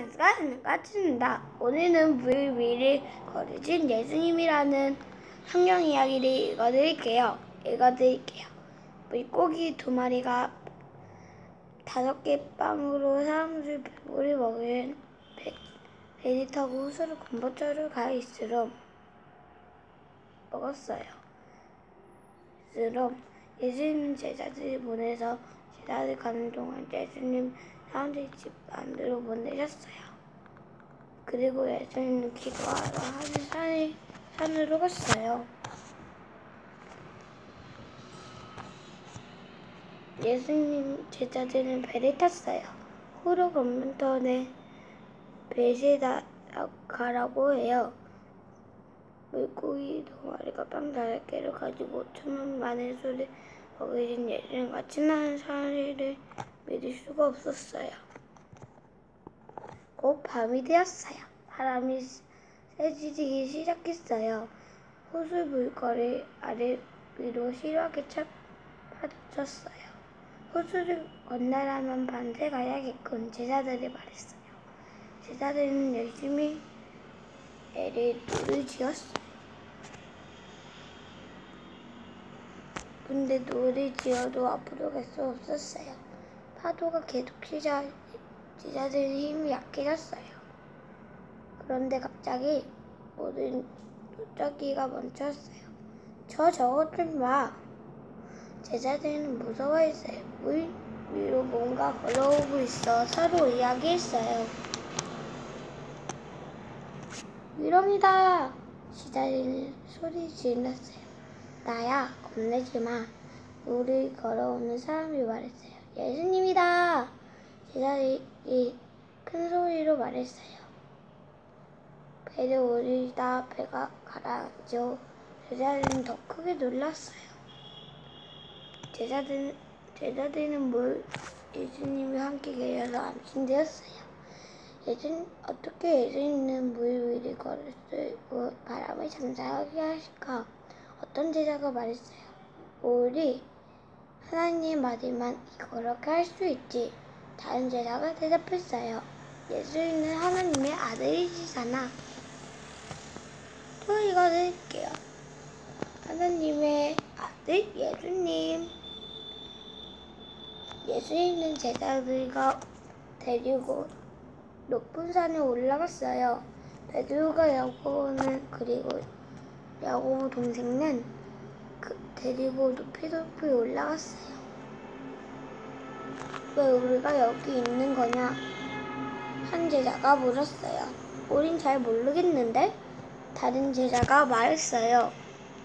찬스가 하늘과 찢는다. 오늘은 물 위를 걸으신 예수님이라는 성경 이야기를 읽어드릴게요. 물고기 2마리가 5개 빵으로 사람들 배부를 먹은 배를 타고 호수로 건너편으로 가 있으러 먹었어요. 예수님 제자들을 보내서 제자들 가는 동안 예수님 사람들이 집 안으로 보내셨어요. 그리고 예수님은 기도하러 하늘 산으로 갔어요. 예수님 제자들은 배를 탔어요. 호로 건너편에 배에 가라고 해요. 물고기 2마리가 빵 5개를 가지고 5천명 많은 수를 먹으신 예수님과 친한 사이를 믿을 수가 없었어요. 곧 밤이 되었어요. 바람이 세지기 시작했어요. 호수 물결이 아래 위로 시루하게 파졌어요. 호수를 건너려면 밤새 가야겠군. 제자들이 말했어요. 제자들은 열심히 노를 지었어요. 근데 노를 지어도 앞으로 갈 수 없었어요. 파도가 계속 치자 제자들은 힘이 약해졌어요. 그런데 갑자기 모든 돛자기가 멈췄어요. 저것 좀 봐. 제자들은 무서워했어요. 물 위로 뭔가 걸어오고 있어 서로 이야기했어요. 위험이다. 제자들은 소리 질렀어요. 나야, 겁내지 마. 물을 걸어오는 사람이 말했어요. 예수님이다. 제자들이 큰 소리로 말했어요. 배를 오르다 배가 가라앉아 제자들은 더 크게 놀랐어요. 제자들은 예수님이 함께 계셔서 안심되었어요. 어떻게 예수님은 물 위를 걸을 수 있고 바람을 잠잠하게 하실까? 어떤 제자가 말했어요. 우리 하나님 아들만 그렇게 할 수 있지. 다른 제자가 대답했어요. 예수님은 하나님의 아들이시잖아. 또 읽어드릴게요. 하나님의 아들 예수님. 예수님은 제자들과 데리고 높은 산에 올라갔어요. 베드로가 야고보 동생은 데리고 높이 올라갔어요. 왜 우리가 여기 있는 거냐? 한 제자가 물었어요. 우린 잘 모르겠는데? 다른 제자가 말했어요.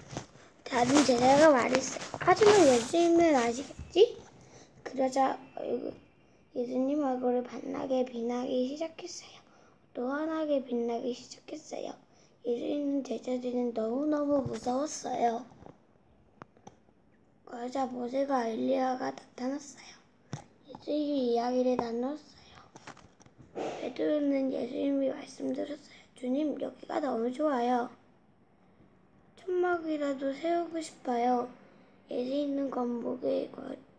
하지만 예수님은 아시겠지? 그러자 예수님 얼굴을 빛나게 시작했어요. 또 환하게 빛나기 시작했어요. 예수님 제자들은 너무너무 무서웠어요. 그러자 모세가 엘리야가 나타났어요. 예수님이 이야기를 나눴어요. 베드로는 예수님이 말씀드렸어요. 주님, 여기가 너무 좋아요. 천막이라도 세우고 싶어요. 예수님은 건복에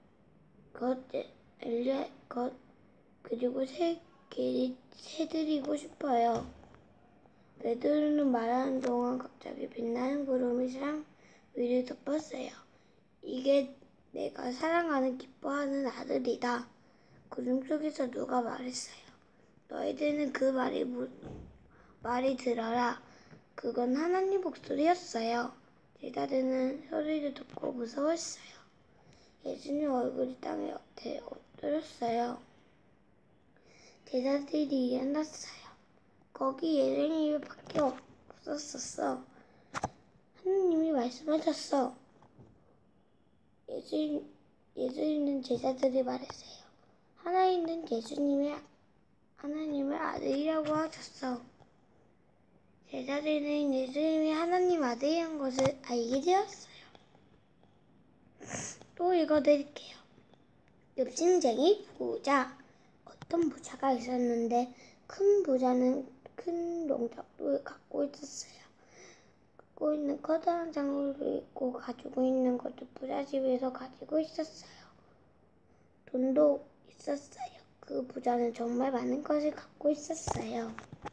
그리고 새드리고 싶어요. 베드로는 말하는 동안 갑자기 빛나는 구름이 사람 위를 덮었어요. 이게 내가 사랑하는 기뻐하는 아들이다. 구름 속에서 누가 말했어요. 너희들은 그 말이 들어라. 그건 하나님 목소리였어요. 제자들은 소리를 듣고 무서웠어요. 예수님 얼굴이 땅에 엎드렸어요. 제자들이 일어났어요. 거기 예수님이 밖에 없었어. 하나님이 말씀하셨어. 예수님은 제자들이 말했어요. 하나님은 하나님의 아들이라고 하셨어. 제자들은 예수님이 하나님 아들이란 것을 알게 되었어요. 또 읽어드릴게요. 욕심쟁이 부자. 어떤 부자가 있었는데 큰 부자는 큰 농장을 갖고 있었어요. 갖고 있는 커다란 장으로 있고 가지고 있는 것도 부잣집에서 가지고 있었어요. 돈도 있었어요. 그 부자는 정말 많은 것을 갖고 있었어요.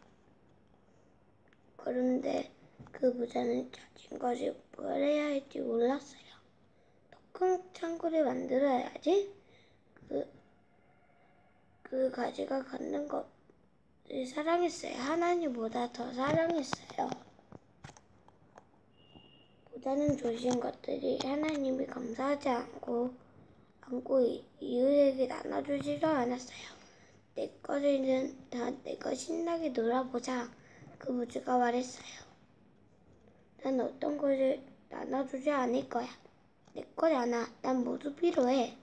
그런데 그 부자는 가진 것을 뭘 해야 할지 몰랐어요. 더 큰 창고를 만들어야지 그 가지가 갖는 것을 사랑했어요. 하나님보다 더 사랑했어요. 부자는 주신 것들이 하나님이 감사하지 않고 이웃에게 나눠주지도 않았어요. 내 것에는 다 내가 신나게 놀아보자. 그 부자가 말했어요. 난 어떤 것을 나눠주지 않을 거야. 내 거잖아. 난 모두 필요해.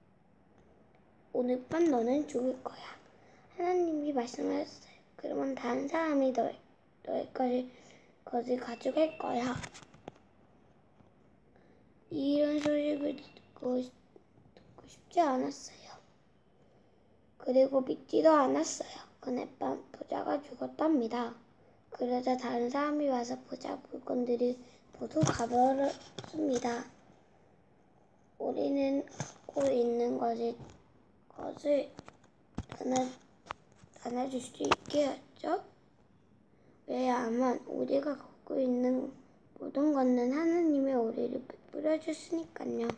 오늘 밤 너는 죽을 거야. 하나님이 말씀하셨어요. 그러면 다른 사람이 너의 것을 가져갈 거야. 이런 소식을 듣고 싶지 않았어요. 그리고 믿지도 않았어요. 그날 밤 부자가 죽었답니다. 그러자 다른 사람이 와서 부자 물건들이 모두 가버렸습니다. 우리는 갖고 있는 것을 나눠줄 수 있게 하죠. 왜냐하면 우리가 갖고 있는 모든 것은 하나님의 우리를 베풀어 주시니까요.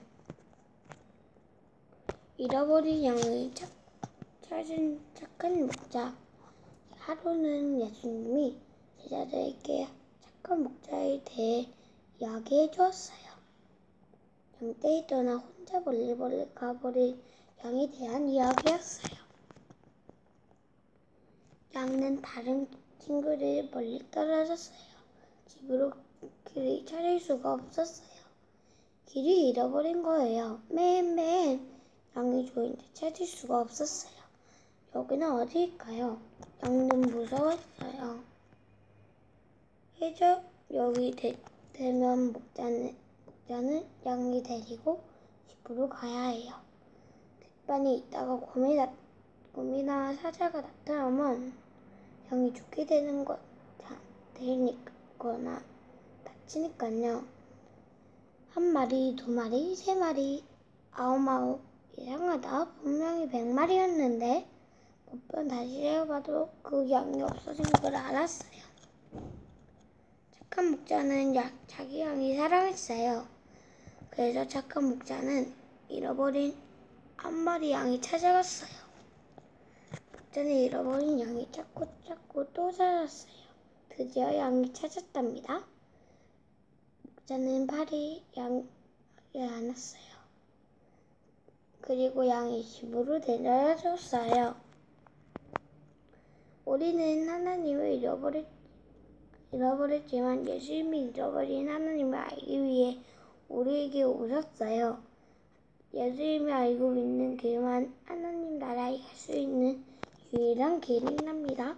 잃어버린 양을 찾은 착한 목자. 하루는 예수님이 제자들에게 착한 목자에 대해 이야기해 주었어요. 양떼를 떠나 혼자 멀리 가버린 양에 대한 이야기였어요. 양은 다른 친구들이 멀리 떨어졌어요. 집으로 길을 찾을 수가 없었어요. 길을 잃어버린 거예요. 맨 양이 좋은데 찾을 수가 없었어요. 여기는 어디일까요? 양은 무서웠어요. 여기 되면 목자는 양이 데리고 집으로 가야 해요. 많이 있다가 곰이나 사자가 나타나면 양이 죽게 되니거나 다치니까요. 한 마리, 두 마리, 세 마리, 아홉 이상하다. 분명히 100마리였는데 몇 번 다시 세어봐도 그 양이 없어진 걸 알았어요. 착한 목자는 자기 양이 사랑했어요. 그래서 착한 목자는 잃어버린 한 마리 양이 찾아갔어요. 목자는 잃어버린 양이 찾고 또 찾았어요. 드디어 양이 찾았답니다. 목자는 팔이 양을 안았어요. 그리고 양이 집으로 데려다 줬어요. 우리는 하나님을 잃어버렸지만 예수님이 잃어버린 하나님을 알기 위해 우리에게 오셨어요. 예수님을 알고 믿는 길만 하나님 나라에 갈 수 있는 유일한 길입니다.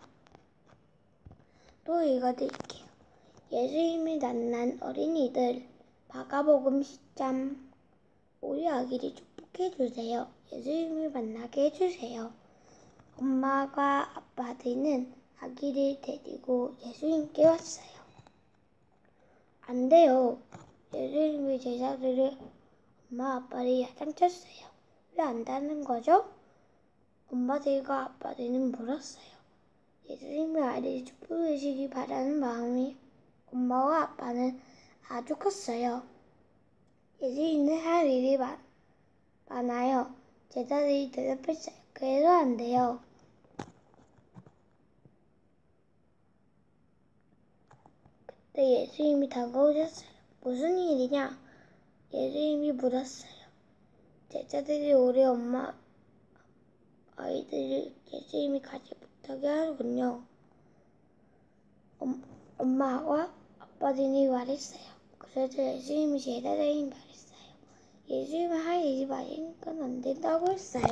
또 읽어드릴게요. 예수님을 만난 어린이들 마가복음 10장. 우리 아기를 축복해주세요. 예수님을 만나게 해주세요. 엄마가 아빠들은 아기를 데리고 예수님께 왔어요. 안 돼요. 예수님의 제자들을 엄마 아빠를 야단쳤어요. 왜 안다는 거죠? 엄마들과 아빠들은 물었어요. 예수님의 아이를 축복해주시기 바라는 마음이 엄마와 아빠는 아주 컸어요. 예수님은 할 일이 많아요. 제자들이 대답했어요. 그래도 안 돼요. 그때 예수님이 다가오셨어요. 무슨 일이냐? 예수님이 물었어요. 제자들이 우리 엄마 아이들이 예수님이 같이 부탁을 하는군요. 엄마와 아빠들이 말했어요. 그래서 예수님이 제자들이 말했어요. 예수님은 할 일이 많으니까 안 된다고 했어요.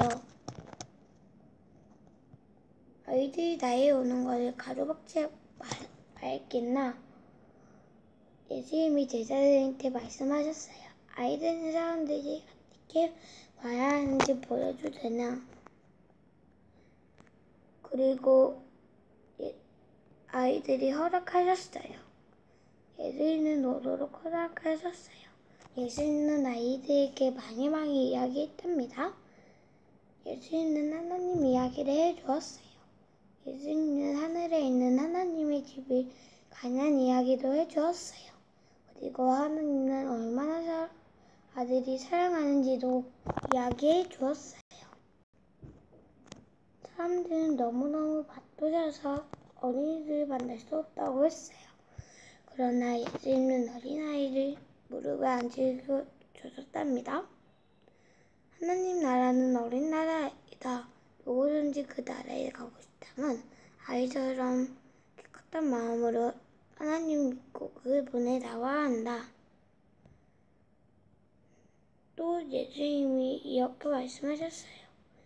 아이들이 나에 오는 것을 가로막지 말겠나? 예수님이 제자들한테 말씀하셨어요. 아이들은 사람들이 어떻게 와야 하는지 보여주되나? 그리고 아이들이 허락하셨어요. 예수님은 오도록 허락하셨어요. 예수님은 아이들에게 많이 이야기했답니다. 예수님은 하나님 이야기 이야기를 해주었어요. 예수님은 하늘에 있는 하나님의 집을 가는 이야기도 해주었어요. 그리고 하나님은 얼마나 아들이 사랑하는지도 이야기해 주었어요. 사람들은 너무너무 바쁘셔서 어린이들을 만날 수 없다고 했어요. 그러나 예수님은 어린아이를 무릎에 앉히고 주셨답니다. 하나님 나라는 어린 나라이다. 누구든지 그 나라에 가고 싶다면 아이처럼 깨끗한 마음으로 하나님 믿고 그를 보내 나와야 한다. 또 예수님이 이렇게 말씀하셨어요.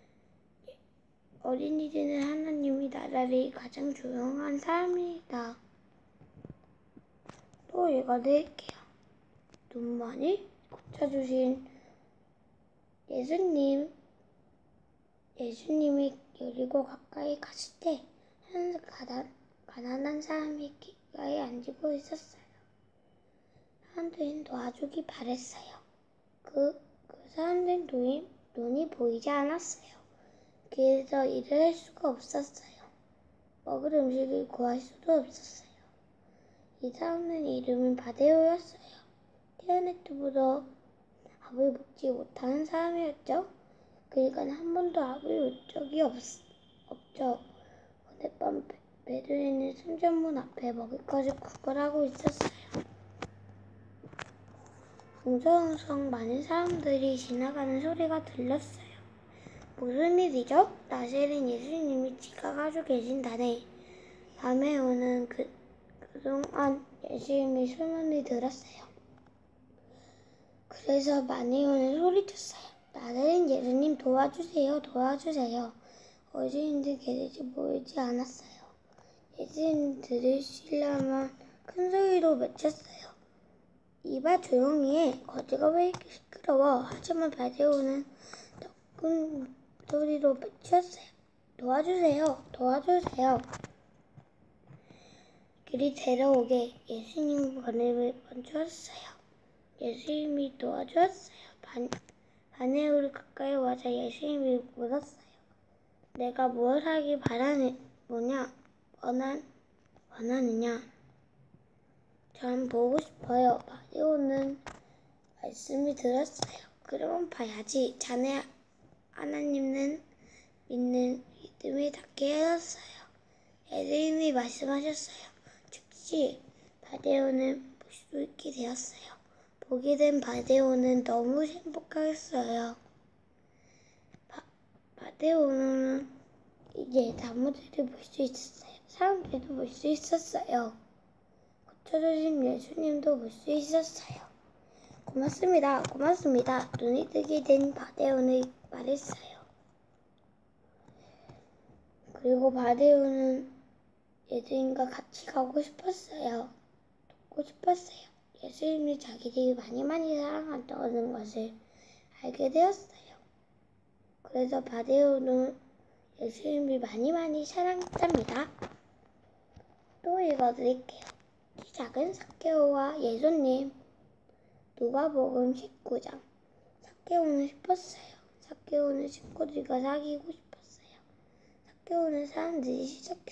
어린이들은 하나님의 나라를 가장 조용한 사람이다. 또 읽어드릴게요. 눈만이 고쳐주신 예수님이 여리고 가까이 갔을 때 한 가난한 사람이 길가에 앉고 있었어요. 사람들은 도와주기 바랬어요. 그 사람들은 눈이 보이지 않았어요. 그래서 일을 할 수가 없었어요. 먹을 음식을 구할 수도 없었어요. 이 사람은 이름은 바데오였어요. 태어날 때부터 밥을 먹지 못하는 사람이었죠. 그러니까 한 번도 밥을 본 적이 없죠. 어느 밤 베두인은 성전문 앞에 먹을 것을 구걸하고 있었어요. 웅성웅성 많은 사람들이 지나가는 소리가 들렸어요. 무슨 일이죠? 낮에는 예수님이 지각하고 계신다네. 밤에 오는 그동안 예수님이 소문이 들었어요. 그래서 많이 오는 소리쳤어요. 낮에는 예수님 도와주세요. 어린이들 계실지 보이지 않았어요. 예수님 들으시려면 큰 소리로 외쳤어요. 이봐 조용히 해. 거지가 왜 이렇게 시끄러워. 하지만 바데오는 더 큰 소리로 외쳤어요. 도와주세요. 그리 데려오게 예수님 번호를 멈추었어요. 예수님이 도와주었어요. 바네오를 가까이 와자 예수님이 물었어요. 내가 무엇 하길 원하느냐? 전 보고 싶어요. 바네오는 말씀이 들었어요. 그러면 봐야지. 자네 하나님은 믿는 믿음이 닿게 해줬어요. 예수님이 말씀하셨어요. 즉시 바데오는 볼 수 있게 되었어요. 보게 된 바데오는 너무 행복하겠어요. 바데오는 이제 나무들을 볼 수 있었어요. 사람들도 볼 수 있었어요. 고쳐주신 예수님도 볼 수 있었어요. 고맙습니다. 눈이 뜨게 된 바데오는 말했어요. 그리고 바데오는 예수님과 같이 가고 싶었어요. 돕고 싶었어요. 예수님이 자기들이 많이 사랑한다는 것을 알게 되었어요. 그래서 바데오는 예수님이 많이 사랑했답니다. 또 읽어드릴게요. 키 작은 삭개오와 예수님. 누가복음 19장. 삭개오는 싶었어요. 삭개오는 친구들과 사귀고 싶었어요. 삭개오는 사람들이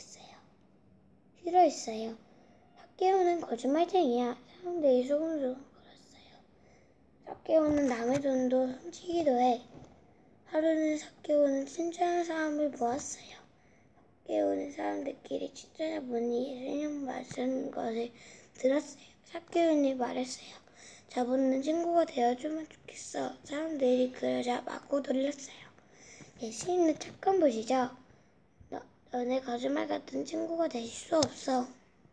싫어했어요. 삭개오는 거짓말쟁이야. 사람들이 소문소문 걸었어요. 삭개오는 남의 돈도 훔치기도 해. 하루는 삭개오는 친절한 사람을 보았어요. 삭개오는 사람들끼리 친절해보니 예수님 말씀 것을 들었어요. 삭개오는 말했어요. 저분은 친구가 되어주면 좋겠어. 사람들이 그러자 마구 놀렸어요. 예수님은 착한 분이죠. 너네 거짓말 같은 친구가 되실 수 없어.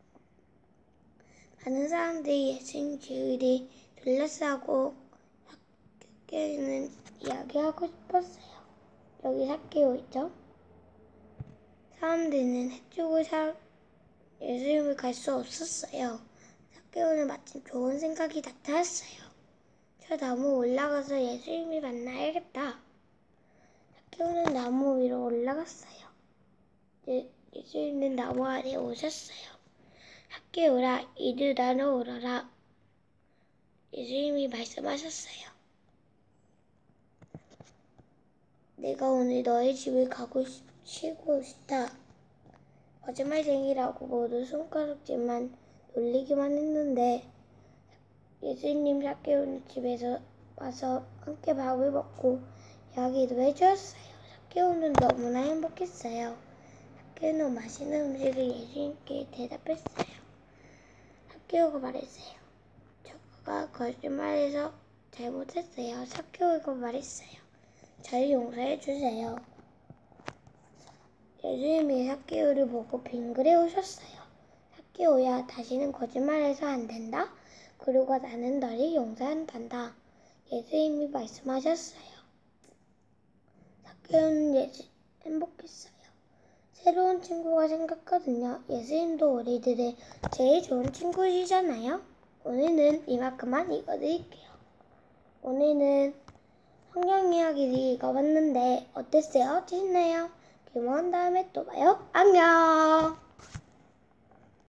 많은 사람들이 예수님 길이 둘러싸고 삭개오는 이야기하고 싶었어요. 여기 삭개오 있죠? 사람들은 해주고 예수님을 갈 수 없었어요. 삭개오는 마침 좋은 생각이 나타났어요. 저 나무 올라가서 예수님을 만나야겠다. 삭개오는 나무 위로 올라갔어요. 예수님은 나무 아래 오셨어요. 삭개오라, 이리 나로 오너라. 예수님이 말씀하셨어요. 내가 오늘 너의 집을 가고 쉬고 싶다. 거짓말쟁이라고 모두 손가락질만 놀리기만 했는데 예수님 삭개오는 집에서 와서 함께 밥을 먹고 이야기도 해주었어요. 삭개오는 너무나 행복했어요. 삭개오는 맛있는 음식을 예수님께 대답했어요. 삭개오가 말했어요. 저가 거짓말해서 잘못했어요. 삭개오가 말했어요. 저를 용서해 주세요. 예수님이 삭개오를 보고 빙그레 웃으셨어요. 삭개오야, 다시는 거짓말해서 안 된다. 그리고 나는 너를 용서한단다. 예수님이 말씀하셨어요. 삭개오는 행복했어요. 새로운 친구가 생겼거든요. 예수님도 우리들의 제일 좋은 친구이잖아요. 오늘은 이만큼만 읽어드릴게요. 오늘은 성경 이야기를 읽어봤는데 어땠어요? 재밌나요? 그럼 다음에 또 봐요. 안녕!